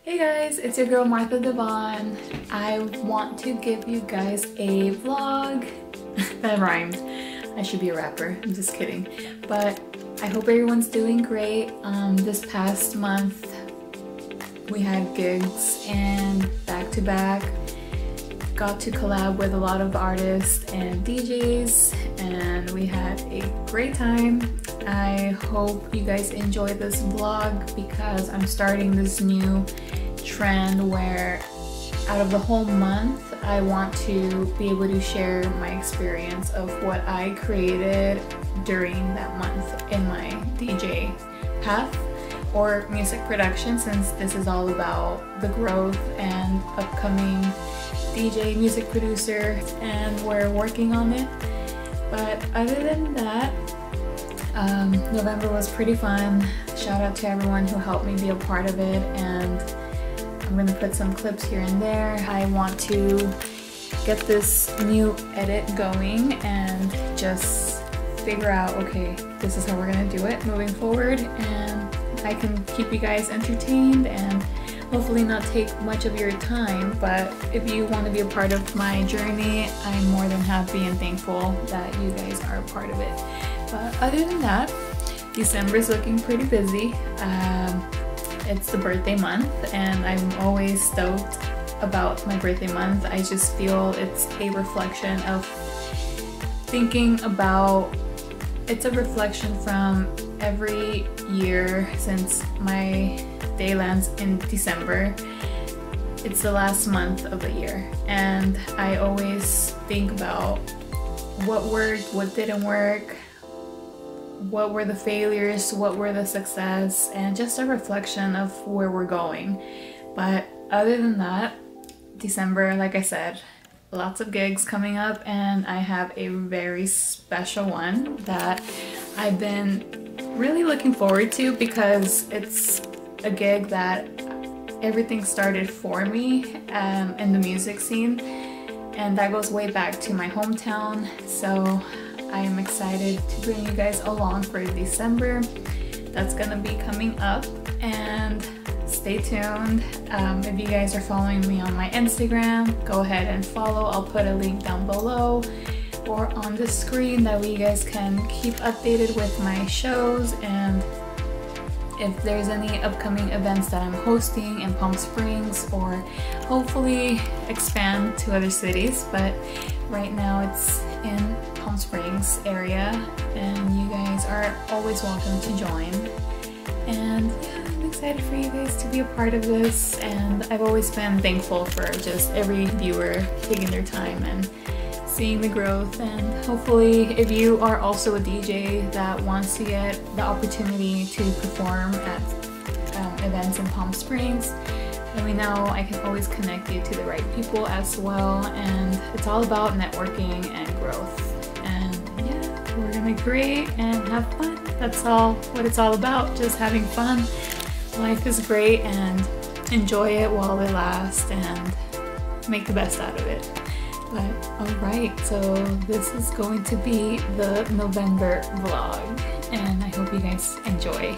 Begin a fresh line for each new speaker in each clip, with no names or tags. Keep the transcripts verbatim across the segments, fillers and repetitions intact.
Hey guys, it's your girl Martha Devon. I want to give you guys a vlog. That rhymed. I should be a rapper. I'm just kidding. But I hope everyone's doing great. Um, this past month we had gigs and back to back. Got to collab with a lot of artists and D Js and we had a great time. I hope you guys enjoy this vlog because I'm starting this new trend where out of the whole month I want to be able to share my experience of what I created during that month in my D J path or music production, since this is all about the growth and upcoming D J music producer and we're working on it. But other than that, um, November was pretty fun. Shout out to everyone who helped me be a part of it, and I'm gonna put some clips here and there. I want to get this new edit going and just figure out, okay, this is how we're gonna do it moving forward, and I can keep you guys entertained and hopefully not take much of your time. But if you want to be a part of my journey, I'm more than happy and thankful that you guys are a part of it. But other than that, December is looking pretty busy. Um, it's the birthday month and I'm always stoked about my birthday month. I just feel it's a reflection of thinking about, it's a reflection from every year since my day lands in December. It's the last month of the year and I always think about what worked, what didn't work, what were the failures, what were the success, and just a reflection of where we're going. But other than that, December, like I said, lots of gigs coming up and I have a very special one that I've been really looking forward to because it's a gig that everything started for me um, in the music scene, and that goes way back to my hometown. So I am excited to bring you guys along for December. That's gonna be coming up, and stay tuned. Um, if you guys are following me on my Instagram, go ahead and follow. I'll put a link down below or on the screen, that way you guys can keep updated with my shows, and if there's any upcoming events that I'm hosting in Palm Springs, or hopefully expand to other cities. But right now it's in Palm Springs area and you guys are always welcome to join. And yeah, I'm excited for you guys to be a part of this, and I've always been thankful for just every viewer taking their time and seeing the growth. And hopefully if you are also a D J that wants to get the opportunity to perform at um, events in Palm Springs, let me know. I can always connect you to the right people as well, and it's all about networking and growth. And yeah, we're gonna create and have fun. That's all what it's all about, just having fun. Life is great and enjoy it while it lasts and make the best out of it. But alright, so this is going to be the November vlog and I hope you guys enjoy.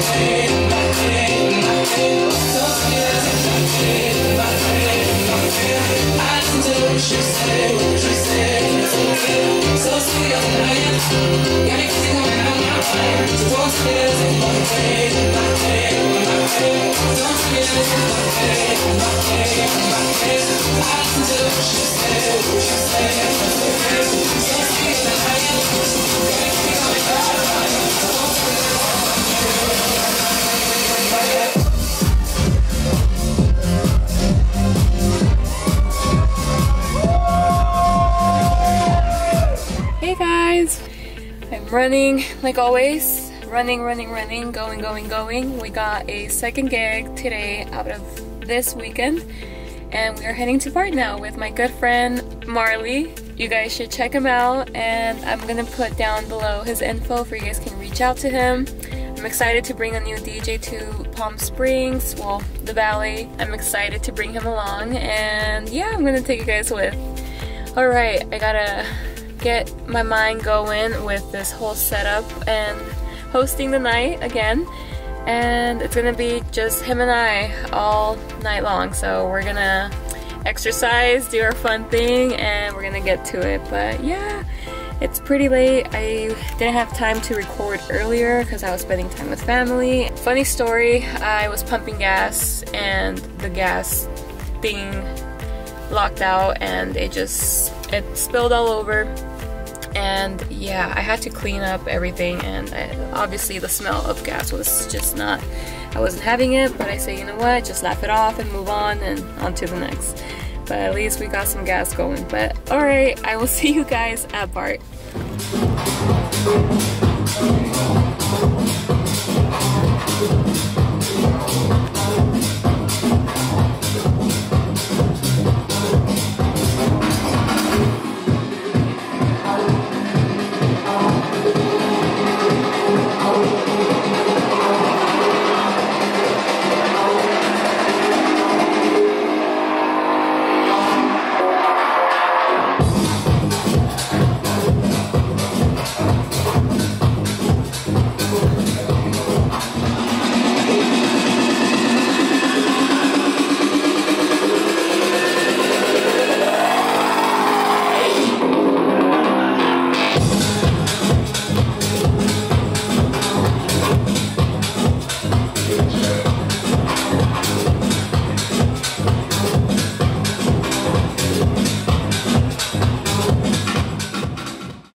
Hey guys, I'm running like always. Running, running, running, going, going, going. We got a second gig today out of this weekend, and we are heading to Bart now with my good friend Marley. You guys should check him out, and I'm gonna put down below his info for you guys can reach out to him. I'm excited to bring a new D J to Palm Springs, well, the Valley. I'm excited to bring him along, and yeah, I'm gonna take you guys with. Alright, I gotta get my mind going with this whole setup and hosting the night again, and it's gonna be just him and I all night long. So we're gonna exercise, do our fun thing, and we're gonna get to it. But yeah, it's pretty late. I didn't have time to record earlier because I was spending time with family. Funny story, I was pumping gas and the gas thing locked out and it just it spilled all over. And yeah, I had to clean up everything, and I, obviously the smell of gas was just not, I wasn't having it, but I say, you know what, just laugh it off and move on and on to the next. But at least we got some gas going. But alright, I will see you guys at Bart.